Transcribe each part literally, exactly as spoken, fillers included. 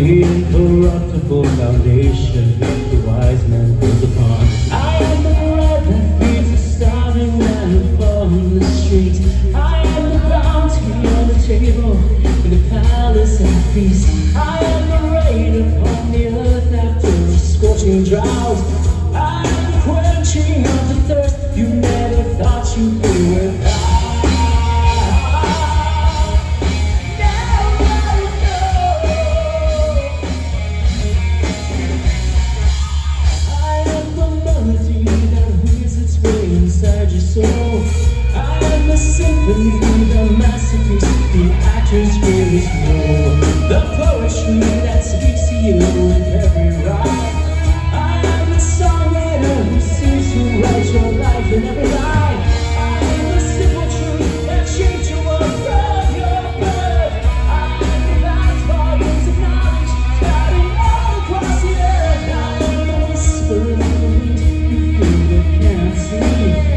the incorruptible foundation the wise man builds upon. I am the bread that feeds the starving man upon the street. I am the bounty on the table in the palace and feast. I am the rain upon the earth after a scorching drought. I am the quenching of the thirst you never thought you'd be without. Inside your soul, I am the symphony, the masterpiece, the actor's greatest role, the poetry that speaks to you with every rhyme. I am the songwriter who seems to write your life in every line. I am the simple truth that shaped you up from your birth. I am the vast volumes of knowledge scattered all across the earth. I am the whisper in the wind you feel but can't see.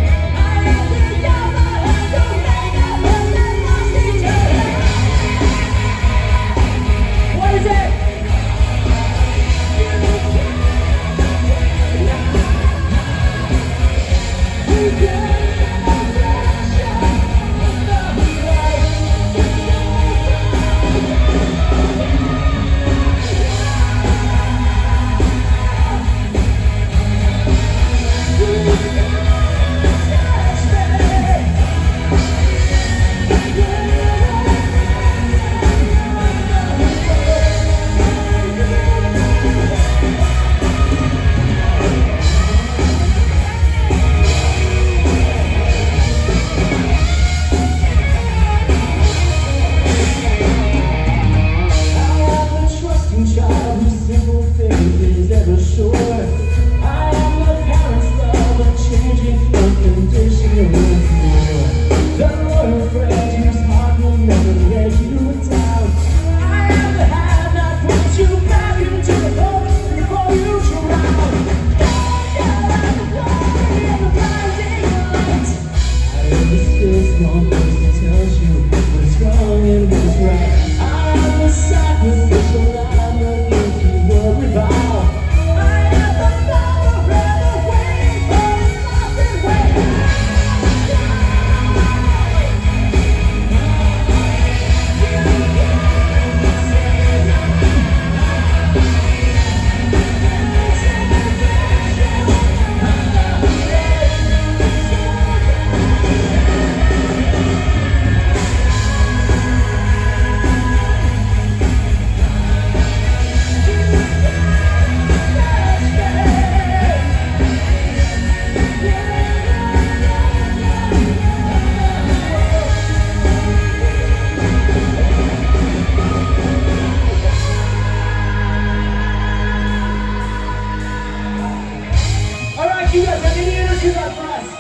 You guys have any energy left for us?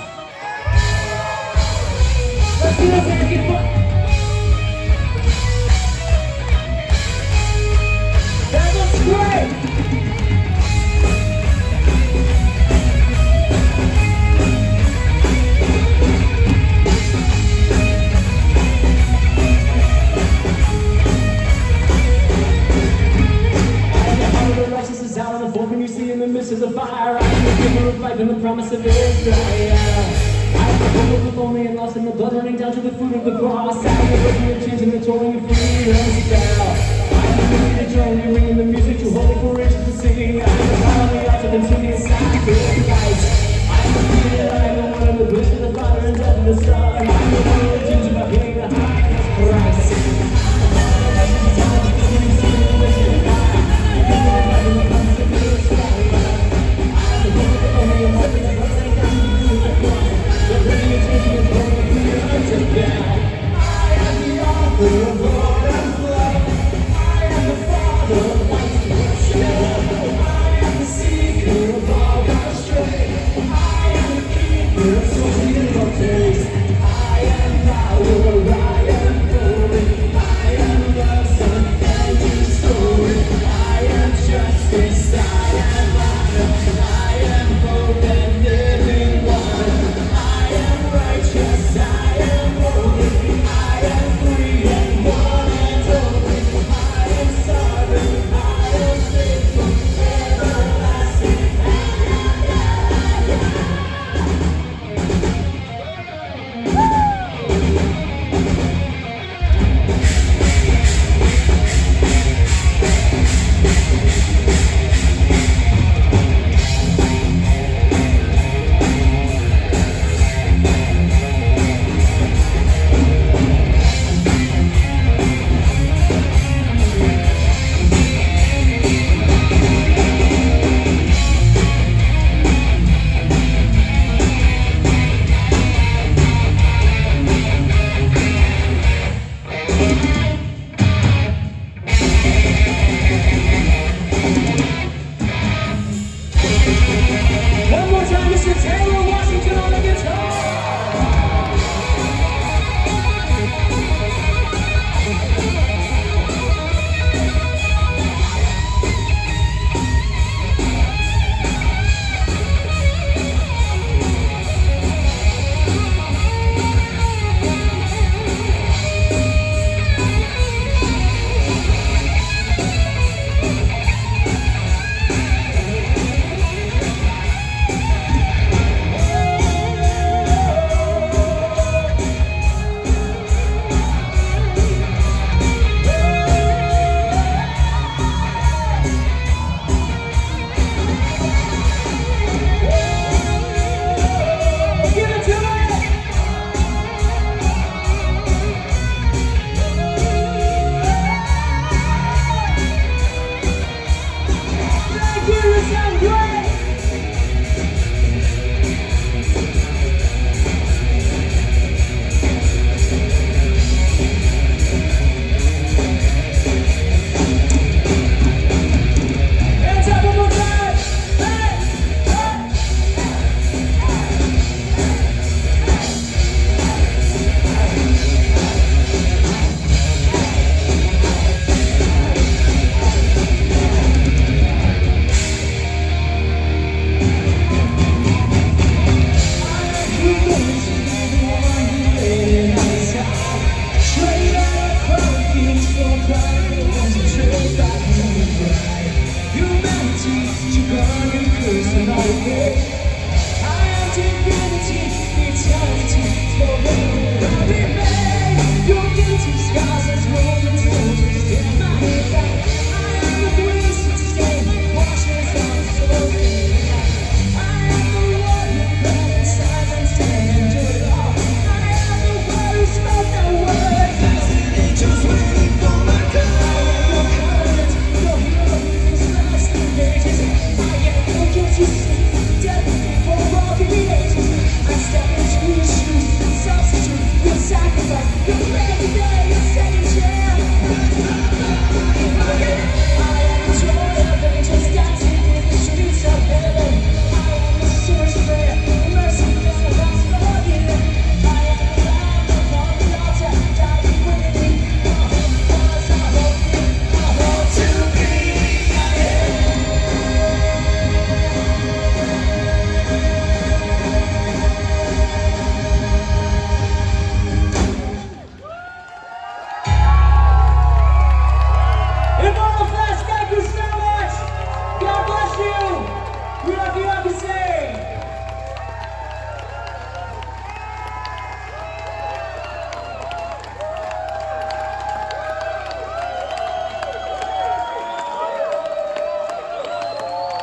Let's do this and get fun. That looks great. Out on the fork and you see in the midst of the fire. I am the giver of life and the promise of Israel. I am the hope of the lonely and lost in the blood running down to the foot of the cross. I am the breaking of chains and the tolling of freedom spell. I am the music that you're only ringing the music too holy for riches to sing. I am